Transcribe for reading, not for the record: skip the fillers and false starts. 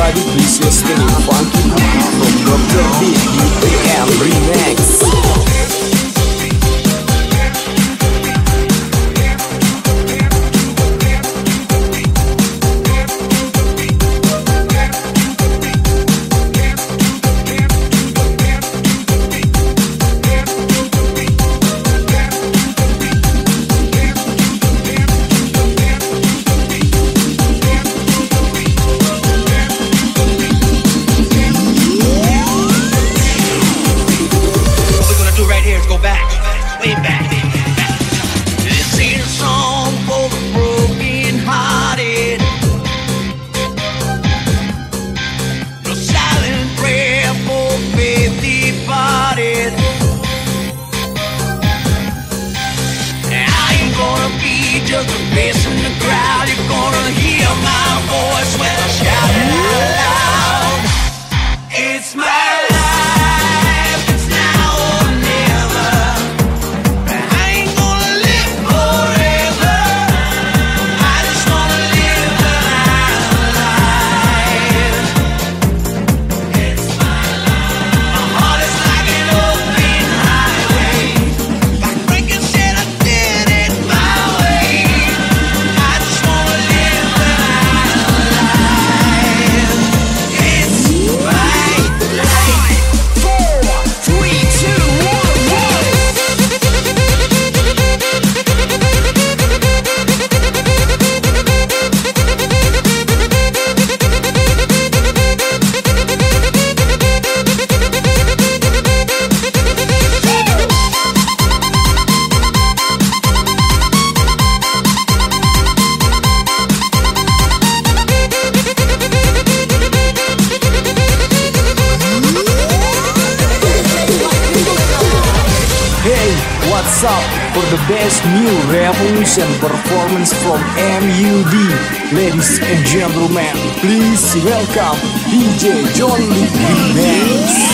everybody, please listening funky beat from Dr. Beat AM Remix. Just a face in the crowd, you're gonna hear my voice when I shout it out loud. It's my life, it's now or never. I ain't gonna live forever. I just wanna live life. It's my life. My heart is like an open highway. Like Franklin said, I did it my way. What's up for the best new revolution performance from MUD? Ladies and gentlemen, please welcome DJ John Lee Remix.